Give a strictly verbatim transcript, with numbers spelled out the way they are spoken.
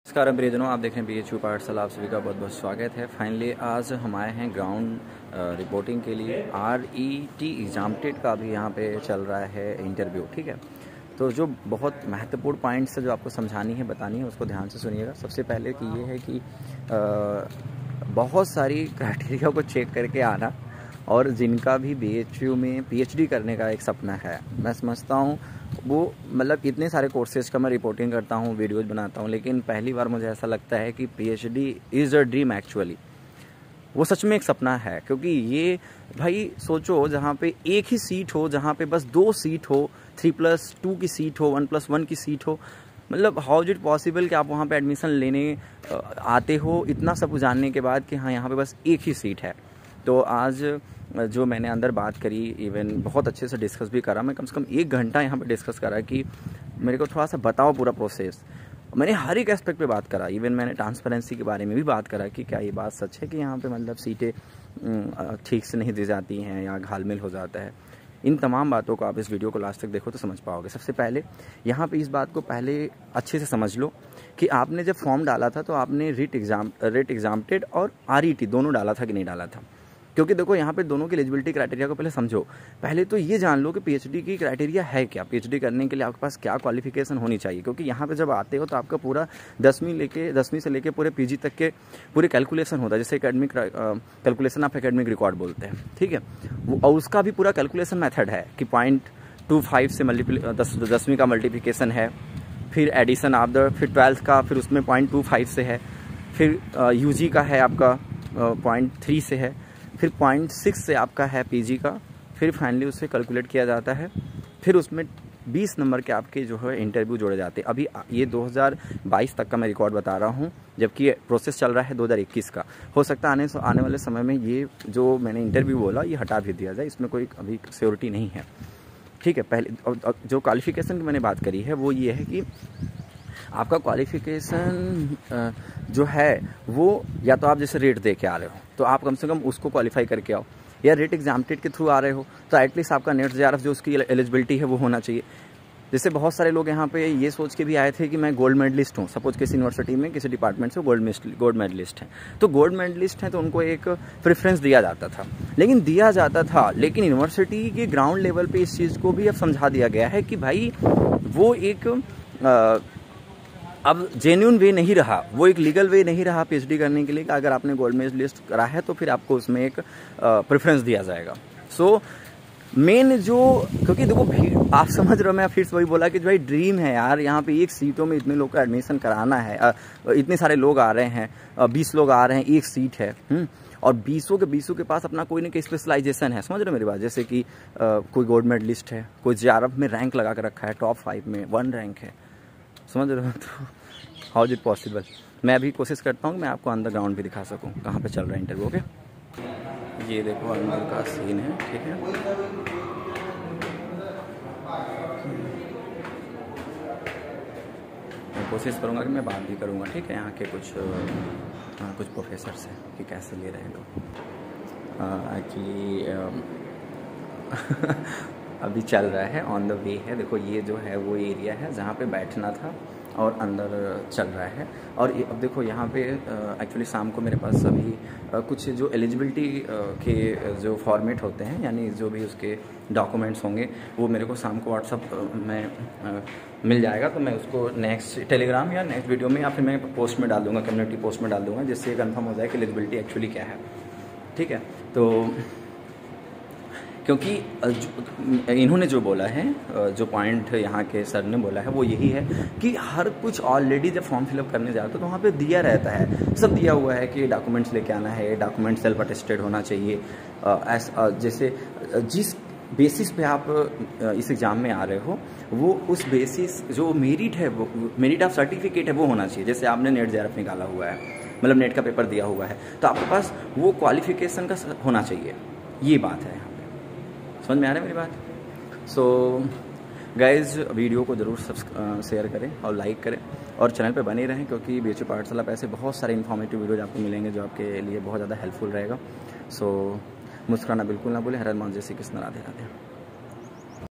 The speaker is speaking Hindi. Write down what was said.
नमस्कार प्रियजनों, आप देख रहे हैं बी एच यू पाठशाला। आप सभी का बहुत बहुत स्वागत है। फाइनली आज हम आए हैं ग्राउंड रिपोर्टिंग के लिए। आर ई टी एग्जामटेड का भी यहाँ पे चल रहा है इंटरव्यू, ठीक है। तो जो बहुत महत्वपूर्ण पॉइंट्स है जो आपको समझानी है, बतानी है, उसको ध्यान से सुनिएगा। सबसे पहले कि ये है कि आ, बहुत सारी क्राइटेरिया को चेक करके आना, और जिनका भी बी एच यू में पी एच डी करने का एक सपना है, मैं समझता हूँ वो मतलब इतने सारे कोर्सेज का मैं रिपोर्टिंग करता हूँ, वीडियोज बनाता हूँ, लेकिन पहली बार मुझे ऐसा लगता है कि P H D is a dream. Actually वो सच में एक सपना है, क्योंकि ये भाई सोचो, जहाँ पे एक ही सीट हो, जहाँ पे बस दो सीट हो, थ्री प्लस टू की सीट हो, वन प्लस वन की सीट हो, मतलब हाउ इज इट पॉसिबल कि आप वहाँ पे एडमिशन लेने आते हो, इतना सब जानने के बाद कि हाँ यहाँ पे बस एक ही सीट है। तो आज जो मैंने अंदर बात करी, इवन बहुत अच्छे से डिस्कस भी करा, मैं कम से कम एक घंटा यहाँ पे डिस्कस करा कि मेरे को थोड़ा सा बताओ पूरा प्रोसेस। मैंने हर एक एस्पेक्ट पे बात करा, इवन मैंने ट्रांसपेरेंसी के बारे में भी बात करा कि क्या ये बात सच है कि यहाँ पे मतलब सीटें ठीक से नहीं दी जाती हैं या घालमेल हो जाता है। इन तमाम बातों को आप इस वीडियो को लास्ट तक देखो तो समझ पाओगे। सबसे पहले यहाँ पे इस बात को पहले अच्छे से समझ लो कि आपने जब फॉर्म डाला था तो आपने रिट एग्जाम रिट एग्जामटेड और आर ई टी दोनों डाला था कि नहीं डाला था। क्योंकि देखो यहाँ पे दोनों की एलिजिबिलिटी क्राइटेरिया को पहले समझो। पहले तो ये जान लो कि पीएचडी की क्राइटेरिया है क्या, पीएचडी करने के लिए आपके पास क्या क्वालिफिकेशन होनी चाहिए। क्योंकि यहाँ पे जब आते हो तो आपका पूरा दसवीं लेके दसवीं से लेके पूरे पीजी तक के पूरे कैलकुलेशन होता है, जैसे एकेडमिक कैलकुलेशन आप एकेडमिक रिकॉर्ड बोलते हैं, ठीक है। वो और उसका भी पूरा कैलकुलेशन मेथड है कि पॉइंट टू फाइव से मल्टीप्ली दस दसवीं का मल्टीप्लिकेशन है, फिर एडिशन आप द फिर ट्वेल्थ का, फिर उसमें पॉइंट टू फाइव से है, फिर यू जी का है आपका पॉइंट थ्री से है, फिर पॉइंट सिक्स से आपका है पीजी का, फिर फाइनली उससे कैलकुलेट किया जाता है, फिर उसमें बीस नंबर के आपके जो है इंटरव्यू जोड़े जाते हैं। अभी ये दो हज़ार बाईस तक का मैं रिकॉर्ड बता रहा हूँ, जबकि प्रोसेस चल रहा है दो हज़ार इक्कीस का। हो सकता है आने आने वाले समय में ये जो मैंने इंटरव्यू बोला ये हटा भी दिया जाए, इसमें कोई अभी श्योरिटी नहीं है, ठीक है। पहले जो क्वालिफिकेशन की मैंने बात करी है वो ये है कि आपका क्वालिफिकेशन जो है वो या तो आप जैसे रेट दे के आ रहे हो तो आप कम से कम उसको क्वालिफाई करके आओ, या रेट एग्जामटेड के थ्रू आ रहे हो तो एटलीस्ट आपका नेट जे आर एफ जो उसकी एलिजिबिलिटी है वो होना चाहिए। जैसे बहुत सारे लोग यहाँ पे ये सोच के भी आए थे कि मैं गोल्ड मेडलिस्ट हूँ, सपोज किसी यूनिवर्सिटी में किसी डिपार्टमेंट से गोल्ड गोल्ड मेडलिस्ट हैं, तो गोल्ड मेडलिस्ट हैं तो उनको एक प्रेफरेंस दिया जाता था, लेकिन दिया जाता था लेकिन यूनिवर्सिटी के ग्राउंड लेवल पे इस चीज़ को भी अब समझा दिया गया है कि भाई वो एक आ, अब जेन्युइन वे नहीं रहा, वो एक लीगल वे नहीं रहा पीएचडी करने के लिए कि अगर आपने गोल्ड मेडलिस्ट करा है तो फिर आपको उसमें एक प्रेफरेंस दिया जाएगा। सो so, मेन जो, क्योंकि देखो आप समझ रहे हो, मैं फिर से वही बोला कि भाई ड्रीम है यार, यहाँ पे एक सीटों में इतने लोग का एडमिशन कराना है, आ, इतने सारे लोग आ रहे हैं, बीस लोग आ रहे हैं, एक सीट है, हुँ? और बीसों के बीसों के पास अपना कोई ना कोई स्पेशलाइजेशन है, समझ रहे हो मेरी बात। जैसे कि आ, कोई गोल्ड मेडलिस्ट है, कोई जे आर एफ में रैंक लगा कर रखा है, टॉप फाइव में वन रैंक है, समझ रहे हो। तो हाउ इज इट पॉसिबल। मैं अभी कोशिश करता हूँ कि मैं आपको अंदर ग्राउंड भी दिखा सकूँ कहाँ पे चल रहा है इंटरव्यू। ओके, ये देखो अंदर का सीन है, ठीक है। मैं कोशिश करूँगा कि मैं बात भी करूँगा, ठीक है, यहाँ के कुछ हाँ, कुछ प्रोफेसर से कि कैसे ले रहे हैं लोग। एक्चुअली अभी चल रहा है, ऑन द वे है। देखो ये जो है वो एरिया है जहाँ पे बैठना था और अंदर चल रहा है। और अब देखो यहाँ पे एक्चुअली शाम को मेरे पास अभी कुछ जो एलिजिबिलिटी के जो फॉर्मेट होते हैं, यानी जो भी उसके डॉक्यूमेंट्स होंगे वो मेरे को शाम को व्हाट्सअप में मिल जाएगा, तो मैं उसको नेक्स्ट टेलीग्राम या नेक्स्ट वीडियो में या फिर मैं पोस्ट में डाल दूँगा, कम्युनिटी पोस्ट में डाल दूँगा, जिससे कन्फर्म हो जाए कि एलिजिबिलिटी एक्चुअली क्या है, ठीक है। तो क्योंकि इन्होंने जो बोला है, जो पॉइंट यहाँ के सर ने बोला है वो यही है कि हर कुछ ऑलरेडी जब फॉर्म फिलअप करने जाते हो तो वहाँ पे दिया रहता है, सब दिया हुआ है कि डॉक्यूमेंट्स लेके आना है, डॉक्यूमेंट सेल्फ अटेस्टेड होना चाहिए। एस जैसे जिस बेसिस पे आप इस एग्ज़ाम में आ रहे हो वो उस बेसिस जो मेरिट है, वो मेरिट ऑफ सर्टिफिकेट है वो होना चाहिए। जैसे आपने नेट जे आर एफ निकाला हुआ है, मतलब नेट का पेपर दिया हुआ है, तो आपके पास वो क्वालिफिकेशन का होना चाहिए, ये बात है। समझ में आ रहा है मेरी बात। सो गाइज, वीडियो को ज़रूर सब्सक्राइब शेयर करें और लाइक करें और चैनल पे बने रहें, क्योंकि बी एच यू पाठशाला पे ऐसे बहुत सारे इन्फॉर्मेटिव वीडियोज आपको मिलेंगे जो आपके लिए बहुत ज़्यादा हेल्पफुल रहेगा। सो मुस्कुराना बिल्कुल ना भूलें। हर हर महादेव, श्री कृष्ण, राधे राधे।